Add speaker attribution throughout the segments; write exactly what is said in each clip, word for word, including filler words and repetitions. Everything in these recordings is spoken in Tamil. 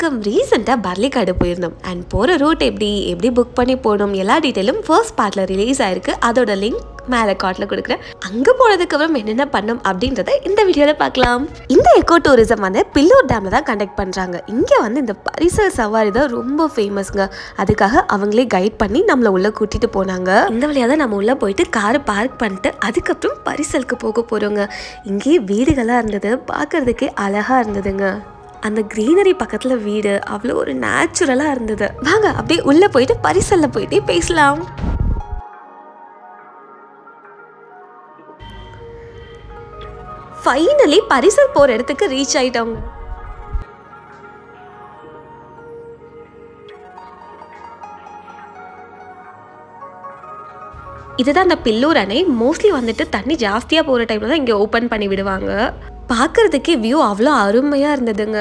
Speaker 1: ரீசெண்டாக பரலிக்காடு போயிருந்தோம் அண்ட் போகிற ரூட் எப்படி எப்படி புக் பண்ணி போகணும் எல்லா டீட்டெயிலும் ஃபர்ஸ்ட் பார்ட்டில் ரிலீஸ் ஆயிருக்கு. அதோட லிங்க் மேலே கார்ட்டில் கொடுக்குறேன். அங்கே போனதுக்கப்புறம் என்னென்ன பண்ணோம் அப்படின்றத இந்த வீடியோவில் பார்க்கலாம். இந்த எக்கோ டூரிசம் வந்து பில்லூர் டேமில் தான் கண்டக்ட் பண்ணுறாங்க. இங்கே வந்து இந்த பரிசல் சவாரி தான் ரொம்ப ஃபேமஸ்ங்க. அதுக்காக அவங்களே கைட் பண்ணி நம்மளை உள்ளே கூட்டிகிட்டு போனாங்க. இந்த வழியாக தான் நம்ம உள்ளே போயிட்டு காரை பார்க் பண்ணிட்டு அதுக்கப்புறம் பரிசலுக்கு போக போகிறோங்க. இங்கேயே வீடுகளாக இருந்தது, பார்க்குறதுக்கே அழகாக இருந்ததுங்க. அந்த க்ரீனரி பக்கத்தில் வீடு அவ்வளோ ஒரு நேச்சுரலாக இருந்தது. வாங்க அப்படியே உள்ளே போயிட்டு பரிசலில் போயிட்டே பேசலாம். ஃபைனலி பரிசல் போகிற இடத்துக்கு ரீச் ஆகிட்டோங்க. இதுதான் அந்த பில்லூர் அணை. மோஸ்ட்லி வந்துட்டு தண்ணி ஜாஸ்தியாக போகிற டைமில் தான் இங்கே ஓப்பன் பண்ணி விடுவாங்க. பார்க்குறதுக்கே வியூ அவ்வளோ அருமையாக இருந்ததுங்க.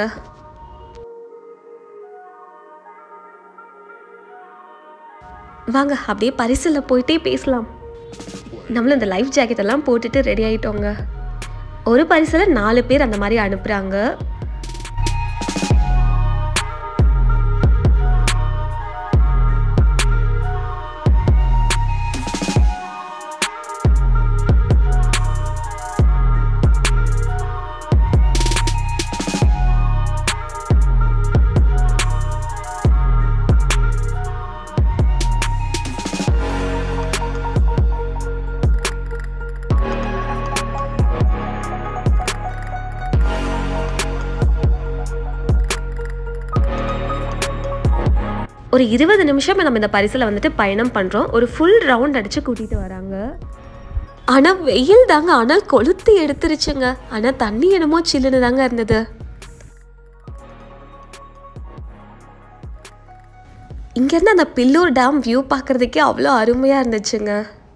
Speaker 1: வாங்க அப்படியே பரிசலில் போயிட்டே பேசலாம். நம்மளும் இந்த லைஃப் ஜாக்கெட் எல்லாம் போட்டுட்டு ரெடி ஆகிட்டோங்க. ஒரு பரிசலை நாலு பேர் அந்த மாதிரி அனுப்புகிறாங்க. ஒரு இருபது நிமிஷம் நம்ம இந்த பரிசலை வந்துட்டு பயணம் பண்ணுறோம். ஒரு ஃபுல் ரவுண்ட் அடித்து கூட்டிகிட்டு வராங்க. ஆனால் வெயில் தாங்க ஆனால் கொளுத்தி எடுத்துருச்சுங்க. ஆனால் தண்ணி என்னமோ சில்லுன்னு தாங்க இருந்தது. இங்கேருந்து அந்த பில்லூர் டேம் வியூ பார்க்குறதுக்கே அவ்வளோ அருமையாக இருந்துச்சுங்க.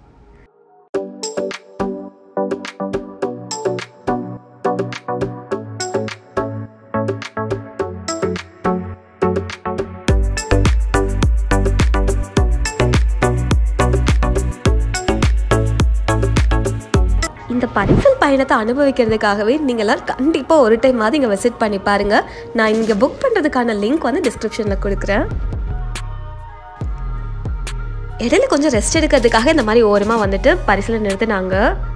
Speaker 1: இந்த பரிசல் பயணத்தை அனுபவிக்கிறதுக்காகவே நீங்கள் எல்லாம் கண்டிப்பாக ஒரு டைம் மாதிரி இங்கே விசிட் பண்ணி பாருங்கள். நான் இங்கே புக் பண்ணுறதுக்கான லிங்க் வந்து டிஸ்கிரிப்ஷனில் கொடுக்குறேன். இடையில கொஞ்சம் ரெஸ்ட் எடுக்கிறதுக்காக இந்த மாதிரி ஓரமாக வந்துட்டு பரிசலை நிறுத்தினாங்க.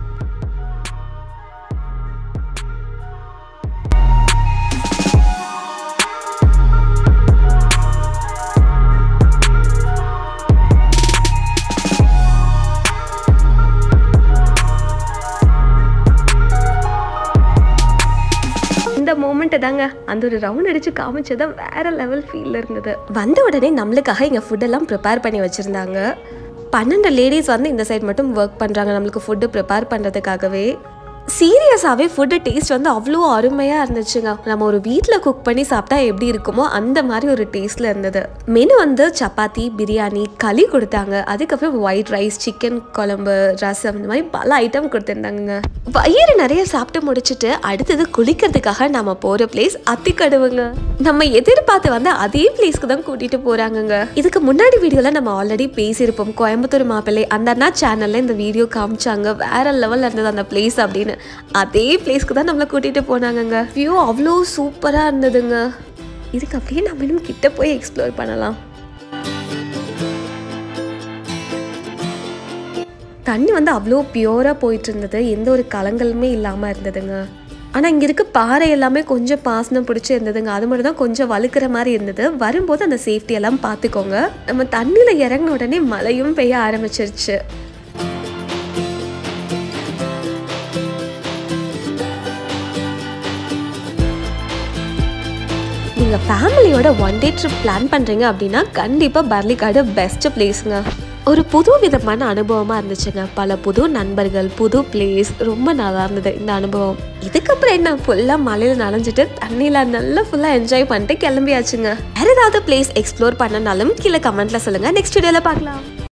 Speaker 1: இந்த மோமெண்ட் தாங்க அந்த ஒரு ரவுண்ட் அடிச்சு காமிச்சதான் வேற லெவல் ஃபீல் இருந்தது. வந்த உடனே நம்மளுக்காக இங்கே ஃபுட்டெல்லாம் ப்ரிப்பேர் பண்ணி வச்சுருந்தாங்க. பன்னெண்டு லேடிஸ் வந்து இந்த சைட் மட்டும் ஒர்க் பண்ணுறாங்க நம்மளுக்கு ஃபுட்டு ப்ரிப்பேர் பண்ணுறதுக்காகவே. சீரியஸாகவே ஃபுட்டு டேஸ்ட் வந்து அவ்வளோ அருமையாக இருந்துச்சுங்க. நம்ம ஒரு வீட்டில் குக் பண்ணி சாப்பிட்டா எப்படி இருக்குமோ அந்த மாதிரி ஒரு டேஸ்ட்டில் இருந்தது. மெனு வந்து சப்பாத்தி, பிரியாணி, களி கொடுத்தாங்க. அதுக்கப்புறம் ஒயிட் ரைஸ், சிக்கன் குழம்பு, ரசம், இந்த மாதிரி பல ஐட்டம் கொடுத்துருந்தாங்க. வயிறு நிறைய சாப்பிட்டு முடிச்சுட்டு அடுத்தது குளிக்கிறதுக்காக நம்ம போகிற பிளேஸ் அத்திக்கடவுங்க. நம்ம எதிர்பார்த்து வந்து அதே பிளேஸ்க்கு தான் கூட்டிகிட்டு போகிறாங்கங்க. இதுக்கு முன்னாடி வீடியோவில் நம்ம ஆல்ரெடி பேசியிருப்போம். கோயம்புத்தூர் மாப்பிள்ளை அந்த அண்ணா சேனலில் இந்த வீடியோ காமிச்சாங்க. வேற லெவலில் இருந்தது அந்த பிளேஸ் அப்படின்னு. அதே பிளேஸ்க்கு தான் நம்மளை கூட்டிட்டு போனாங்க. வியூ அவ்வளோ சூப்பரா இருந்ததுங்க. இதுக்கு அப்படியே நம்ம இன்னும் கிட்ட போய் எக்ஸ்ப்ளோர் பண்ணலாம். தண்ணி வந்து அவ்வளோ பியூரா போயிட்டு இருந்தது. எந்த ஒரு கலங்களுமே இல்லாம இருந்ததுங்க. ஆனால் இங்கே இருக்க பாறை எல்லாமே கொஞ்சம் பாசனம் பிடிச்சி இருந்ததுங்க. அது மட்டும் தான் கொஞ்சம் வழுக்கிற மாதிரி இருந்தது. வரும்போது அந்த சேஃப்டி எல்லாம் பார்த்துக்கோங்க. நம்ம தண்ணியில் இறங்கின உடனே மழையும் பெய்ய ஆரம்பிச்சிருச்சு. நீங்கள் ஃபேமிலியோட ஒன் டே ட்ரிப் பிளான் பண்ணுறீங்க அப்படின்னா கண்டிப்பாக பரலிக்காடு பெஸ்ட் பிளேஸுங்க. ஒரு புது விதமான அனுபவமாக இருந்துச்சுங்க. பல புது நண்பர்கள், புது பிளேஸ், ரொம்ப நல்லா இருந்தது இந்த அனுபவம். இதுக்கப்புறம் என்ன ஃபுல்லாக மலையில் நனைஞ்சிட்டு தண்ணியில் நல்லா ஃபுல்லாக என்ஜாய் பண்ணிட்டு கிளம்பியாச்சுங்க. வேறு ஏதாவது பிளேஸ் எக்ஸ்ப்ளோர் பண்ணனாலும் கீழே கமெண்ட்டில் சொல்லுங்கள். நெக்ஸ்ட் வீடியோவில் பார்க்கலாம்.